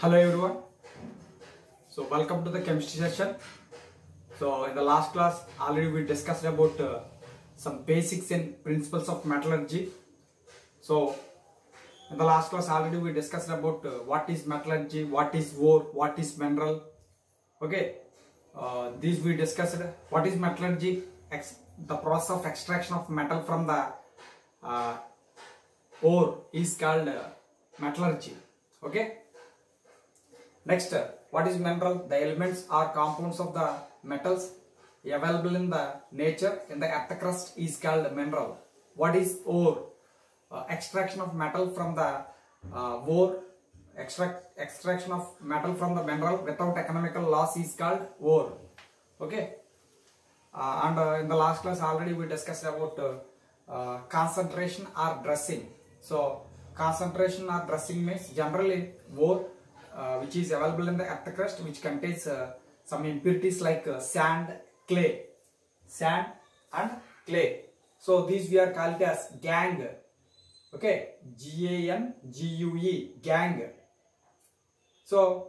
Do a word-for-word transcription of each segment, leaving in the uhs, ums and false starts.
Hello everyone. So welcome to the chemistry session. So in the last class already we discussed about uh, some basics and principles of metallurgy. So in the last class already we discussed about uh, what is metallurgy, what is ore, what is mineral. Okay, uh, these we discussed. What is metallurgy? Ex the process of extraction of metal from the uh, ore is called uh, metallurgy. Okay. Next, uh, what is mineral? The elements or compounds of the metals available in the nature in the earth crust is called mineral. What is ore? Uh, extraction of metal from the uh, ore. Extract extraction of metal from the mineral without economical loss is called ore. Okay. Uh, and uh, in the last class already we discussed about uh, uh, concentration or dressing. So concentration or dressing means generally ore uh, which is available in the earth crust, which contains uh, some impurities like uh, sand, clay, sand and clay. So these we are called as gangue. Okay, G A N G U E, gangue. So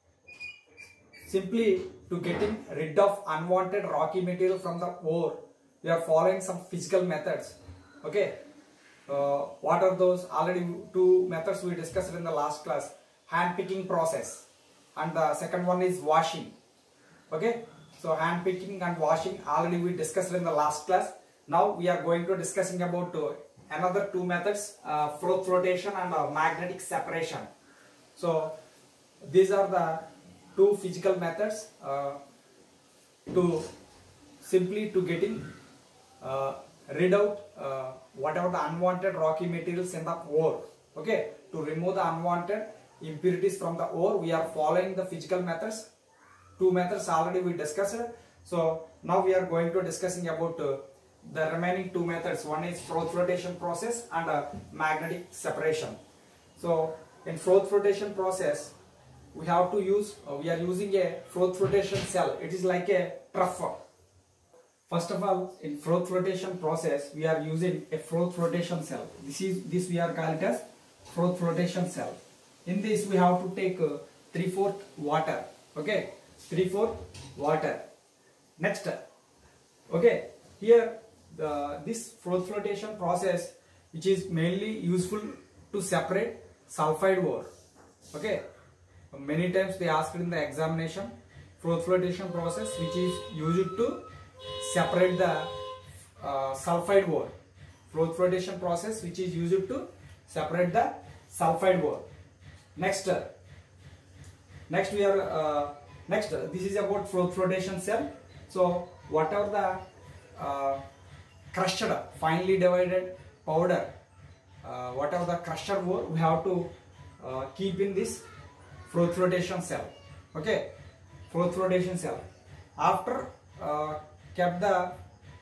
simply to getting rid of unwanted rocky material from the ore, we are following some physical methods. Okay, uh, what are those? Already two methods we discussed in the last class: hand picking process, and the second one is washing. Okay, so hand picking and washing already we discussed in the last class. Now we are going to discussing about uh, another two methods: uh, froth flotation and uh, magnetic separation. So these are the two physical methods uh, to simply to getting uh, rid out uh, whatever the unwanted rocky materials in the ore. Okay, to remove the unwanted impurities from the ore, we are following the physical methods. Two methods already we discussed. So now we are going to discussing about uh, the remaining two methods. One is froth flotation process and uh, magnetic separation. So in froth flotation process, we have to use, uh, we are using a froth flotation cell. It is like a trough. First of all, in froth flotation process, we are using a froth flotation cell. This is this we are called as froth flotation cell. In this, we have to take uh, three fourth water. Okay, three fourth water. Next, okay, here the this froth flotation process, which is mainly useful to separate sulfide ore. Okay. Many times they asked in the examination, froth flotation process which is used to separate the uh, sulfide ore. Froth flotation process which is used to separate the sulfide ore. Next, next we are uh, next. This is about froth flotation cell. So whatever the uh, crushed, finely divided powder, uh, whatever the crushed ore, we have to uh, keep in this froth flotation cell. Okay, froth flotation cell. After uh, kept the uh,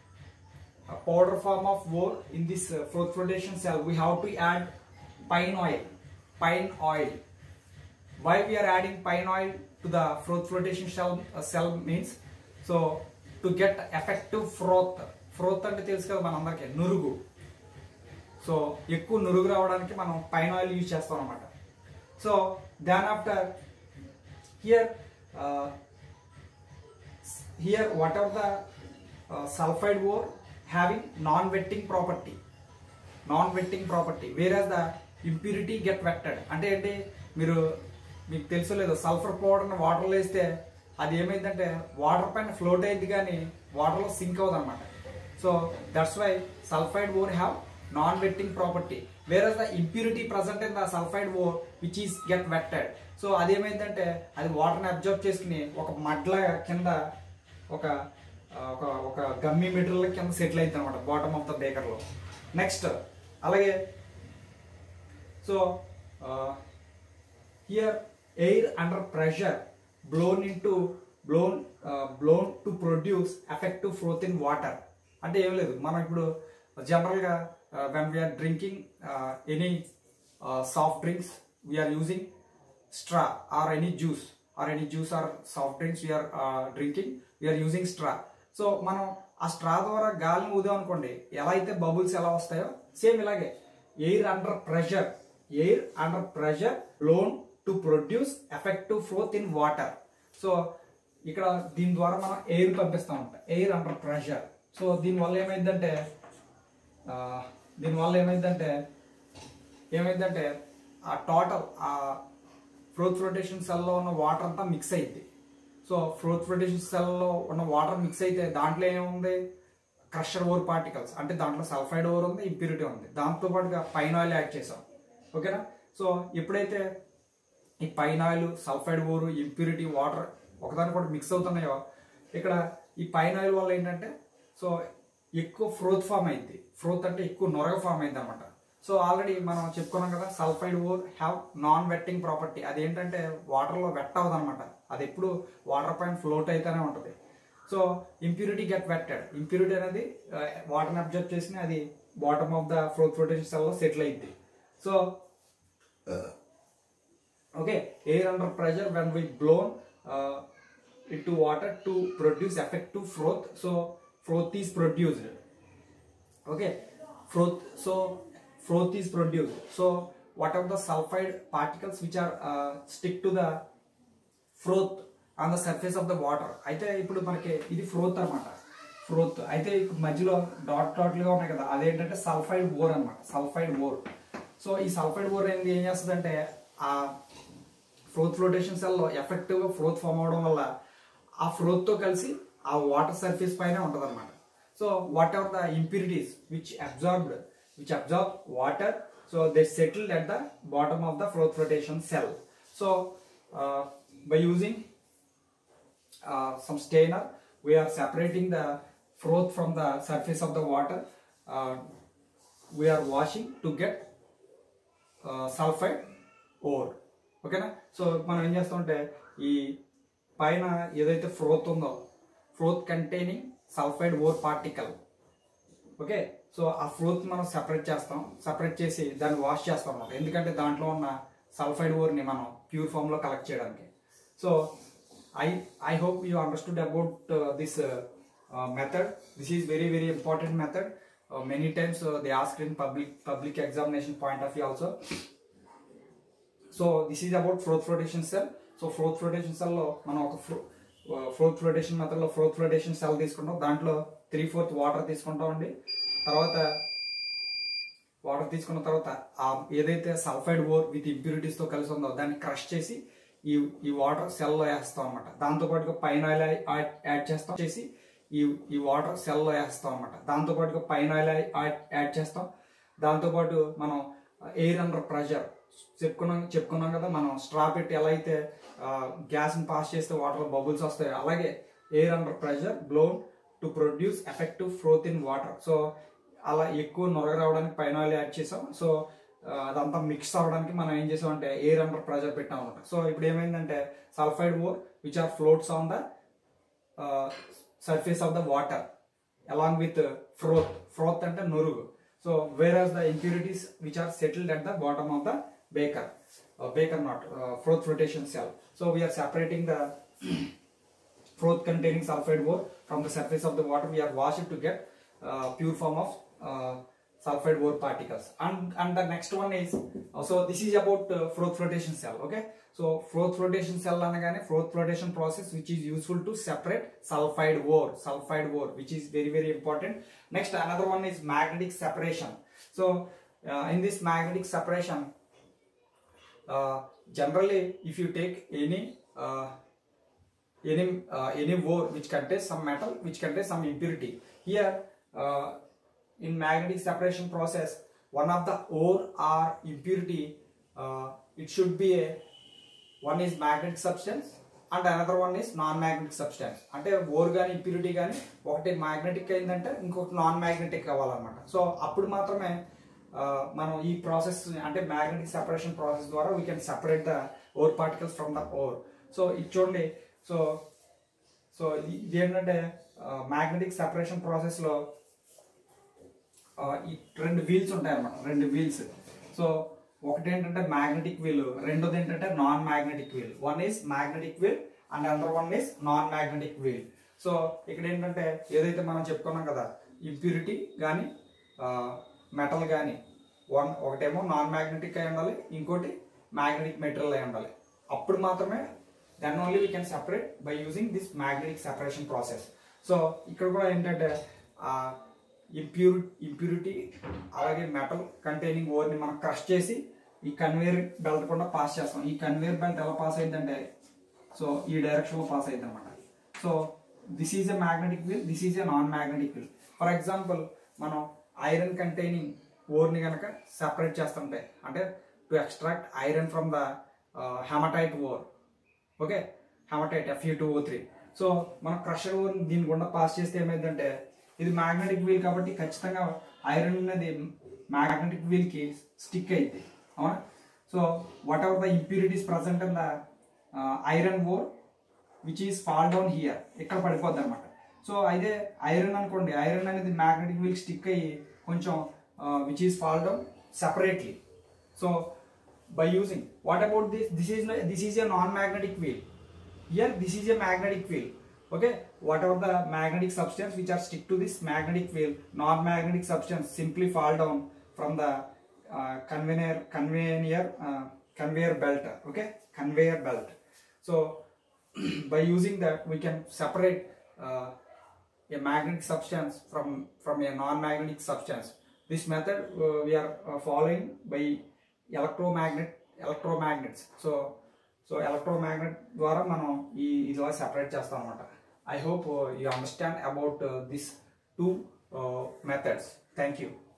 powder form of ore in this uh, froth flotation cell, we have to add pine oil. Pine oil. Why we are adding pine oil to the froth flotation cell, uh, cell means, so to get effective froth. Froth ante telusu kada manandariki nurugu. So ekku nurugu ravadaniki manam pine oil use chestam anamata. So then after here uh, here whatever the uh, sulfide ore having non-wetting property, non-wetting property, whereas the impurity get wetted. అంటే ఏంటి మీరు మీకు తెలుసో లేదో, sulphur పౌడర్ని వాటర్లో వేస్తే అది ఏమైందంటే వాటర్ పైన ఫ్లోట్ అయింది కానీ వాటర్లో సింక్ అవుతుంది అనమాట. So that's why sulphide ore have non-wetting property, whereas the impurity present in the sulfide ore which is get wetted. So అదేమైందంటే అది వాటర్ ని అబ్జర్వ్ చేసుకుని ఒక మడ్ల కింద ఒక ఒక ఒక గమ్మీ మెటీరియల్ కింద సెటిల్ అవుతుంది అనమాట బాటమ్ ఆఫ్ ద బేకర్ లో. నెక్స్ట్ అలాగే so here air under pressure blown into blown blown to produce effective froth in water. అంటే ఏం లేదు, మనం ఇప్పుడు జనరల్ గా Uh, when we are drinking uh, any uh, soft drinks, we are using straw, or any juice or any juice or soft drinks we are uh, drinking, we are using straw. So మనం ఆ straw ద్వారా గాలిని ఊదాం అనుకోండి, ఎలా అయితే bubbles ఎలా వస్తాయో same ఇలాగే air under pressure, air under pressure blown to produce effective froth in water. So ఇక్కడ దీని ద్వారా మనం ఎయిర్ పంపిస్తాం ఉంటాం, ఎయిర్ అండర్ ప్రెషర్. సో దీనివల్ల ఏమైందంటే దీనివల్ల ఏమైందంటే ఏమైందంటే ఆ టోటల్ ఆ ఫ్లోత్ ఫ్లోటేషన్ సెల్లో ఉన్న వాటర్ అంతా మిక్స్ అయింది. సో ఫ్లోత్ ఫ్లోటేషన్ సెల్లో ఉన్న వాటర్ మిక్స్ అయితే దాంట్లో ఏముంది, క్రషర్ ఓర్ పార్టికల్స్, అంటే దాంట్లో సల్ఫైడ్ ఓర్ ఉంది, ఇంప్యూరిటీ ఉంది, దాంతో పాటుగా పైన్ ఆయిల్ యాడ్ చేసాం. ఓకేనా. సో ఎప్పుడైతే ఈ pine oil, sulphide ore, impurity, water ఒకదాని కూడా మిక్స్ అవుతున్నాయో ఇక్కడ ఈ పైన్ ఆయిల్ వల్ల ఏంటంటే సో ఎక్కువ ఫ్రోత్ ఫామ్ అయింది. ఫ్రోత్ అంటే ఎక్కువ నొరగ ఫామ్ అయింది అనమాట. సో ఆల్రెడీ మనం చెప్పుకున్నాం కదా, sulphide ore have non wetting property. అదేంటంటే వాటర్లో వెట్ అవ్వదు అనమాట, అది ఎప్పుడు వాటర్ పైన ఫ్లోట్ అయితేనే ఉంటుంది. So impurity get wetted, impurity అనేది వాటర్ని అబ్జర్వ్ చేసి అది bottom of the froth flotation సెల్లో సెటిల్ అయింది. So okay, air under pressure when we blown into water to produce effective froth. So froth is produced. Okay, froth. So froth is produced. So what are the sulfide particles which are uh, stick to the froth on the surface of the water? అయితే ఇప్పుడు మనకి ఇది froth అనమాట. Froth అయితే మధ్యలో dot డాట్లుగా ఉన్నాయి కదా, అదేంటంటే సల్ఫైడ్ ఓర్ అనమాట, సల్ఫైడ్ ఓర్. సో ఈ సల్ఫైడ్ ఓర్ ఏంది ఏం చేస్తుందంటే ఆ ఫ్రోత్ ఫ్లోటేషన్ సెల్లో ఎఫెక్టివ్గా ఫ్రోత్ ఫామ్ అవడం వల్ల ఆ ఫ్రోత్తో కలిసి ఆ వాటర్ సర్ఫేస్ పైన ఉంటుంది అనమాట. So whatever the impurities which absorbed which absorb water, so they settled at the bottom of the froth flotation cell. So by using some strainer we are separating the froth from the surface of the water. Uh, we are washing to get uh, sulfide ore. ఓకేనా. So మనం ఏం చేస్తామంటే ఈ పైన ఏదైతే froth ఉందో, froth containing sulphide ore particle, okay. So ఆ froth మనం సెపరేట్ చేస్తాం, సెపరేట్ చేసి దాన్ని వాష్ చేస్తాం అన్నమాట. ఎందుకంటే దాంట్లో ఉన్న సల్ఫైడ్ ఓర్ని మనం ప్యూర్ ఫామ్లో కలెక్ట్ చేయడానికి. So I I hope you understood about this method. This is very very important method. Many times they asked in public public examination point of view also. So this is about froth flotation cell. So froth flotation సెల్లో మనం ఒక ఫ్రో froth flotation మెథడ్లో froth flotation cell తీసుకుంటాం, దాంట్లో three fourth water తీసుకుంటాం అండి. తర్వాత వాటర్ తీసుకున్న తర్వాత ఆ ఏదైతే సల్ఫైడ్ ఓర్ విత్ ఇంప్యూరిటీస్తో కలిసి ఉందో దాన్ని క్రష్ చేసి ఈ ఈ వాటర్ సెల్లో వేస్తాం అనమాట. దాంతోపాటుగా పైన ఆయిల్ యాడ్ చేస్తాం చేసి ఈ ఈ వాటర్ సెల్లో వేస్తాం అనమాట. దాంతోపాటుగా పైన ఆయిల్ యాడ్ చేస్తాం. దాంతోపాటు మనం ఎయిర్ అండర్ ప్రెషర్ చెప్పుకున్నాం చెప్పుకున్నాం కదా, మనం స్ట్రా పెట్టి ఎలా అయితే గ్యాస్ని పాస్ చేస్తే వాటర్ బబుల్స్ వస్తాయి, అలాగే air under pressure blown to produce effective froth in water. So అలా ఎక్కువ నొరగ రావడానికి పైన ఆయిల్ యాడ్ చేసాం. సో అదంతా మిక్స్ అవ్వడానికి మనం ఏం చేసాం అంటే ఎయిర్ అండర్ ప్రెషర్ పెట్టాం అనమాట. సో ఇప్పుడు ఏమైందంటే sulphide ore which are floats on the surface of the water along with froth. Froth అంటే నొరుగు. So whereas the impurities which are settled at the bottom of the beaker, uh, beaker not uh, froth flotation cell. So we are separating the froth containing sulfide ore from the surface of the water. We are washed to get uh, pure form of uh, sulfide ore particles. And and the next one is uh, so this is about uh, froth flotation cell. Okay, so froth flotation cell anagane froth flotation process which is useful to separate sulfide ore, sulfide ore which is very very important. Next another one is magnetic separation. So uh, in this magnetic separation, uh, generally if you take any uh, any uh, any ore which contains some metal which contains some impurity, here uh, in magnetic separation process one of the ore or impurity uh, it should be a one is magnetic substance and another one is non-magnetic substance. అంటే ore కానీ impurity కానీ ఒకటి magnetic అయిందంటే ఇంకొకటి non magnetic అవ్వాలన్నమాట. So అప్పుడు మాత్రమే మనం ఈ ప్రాసెస్ అంటే మ్యాగ్నెటిక్ సెపరేషన్ ప్రాసెస్ ద్వారా we can separate the ore particles from the ore. So ఇది చూడండి. సో సో ఇది ఏంటంటే మ్యాగ్నెటిక్ సెపరేషన్ ప్రాసెస్లో ఈ రెండు వీల్స్ ఉంటాయి అన్నమాట, రెండు వీల్స్. సో ఒకటి ఏంటంటే మ్యాగ్నెటిక్ వీల్, రెండోది ఏంటంటే non magnetic wheel. One is magnetic wheel and other one is non magnetic wheel. So ఇక్కడ ఏంటంటే ఏదైతే మనం చెప్పుకున్నాం కదా, ఇంప్యూరిటీ కానీ మెటల్ కానీ వన్ ఒకటేమో నాన్ మ్యాగ్నెటిక్ అయి ఉండాలి, ఇంకోటి మ్యాగ్నెటిక్ మెటీరియల్ అయి ఉండాలి. అప్పుడు మాత్రమే then only we can separate by using this magnetic separation process. So ఇక్కడ కూడా ఏంటంటే ఇంప్యూరి ఇంప్యూరిటీ అలాగే మెటల్ కంటైనింగ్ ఓర్ని మనం క్రష్ చేసి ఈ కన్వేయర్ బెల్ట్ కూడా పాస్ చేస్తాం. ఈ కన్వేయర్ బెల్ట్ ఎలా పాస్ అయిందంటే సో ఈ డైరెక్షన్లో పాస్ అయింది అనమాట. So this is a magnetic wheel, this is a non magnetic wheel. For example మనం ఐరన్ కంటైనింగ్ ఓర్ని కనుక సెపరేట్ చేస్తుంటే అంటే to extract iron from the haematite ore, okay, haematite F U two O three. So మనం crusher ore దీని గుండా pass చేస్తే ఏమైందంటే ఇది మ్యాగ్నెటిక్ వీల్ కాబట్టి ఖచ్చితంగా ఐరన్ అనేది మ్యాగ్నెటిక్ వీల్కి స్టిక్ అయింది, అవునా. So whatever the impurities present in the iron ore which is fall down here, ఇక్కడ పడిపోద్ది అనమాట. సో అయితే ఐరన్ అనుకోండి, ఐరన్ అనేది మ్యాగ్నెటిక్ వీల్ స్టిక్ అయ్యి కొంచెం which is fall down separately. So by using, what about this, this is this is a non-magnetic wheel. Here this is a magnetic wheel, okay. Whatever the magnetic substance which are stick to this magnetic wheel, non-magnetic substance simply fall down from the uh, conveyor conveyor uh, conveyor belt, okay, conveyor belt. So by using that we can separate uh, a magnetic substance from from a non-magnetic substance. This method uh, we are uh, following by electromagnet electromagnets so so electromagnet ద్వారా మనం ఈ ఇలా separate చేస్తాం అనమాట. I hope you understand about this two methods. Thank you.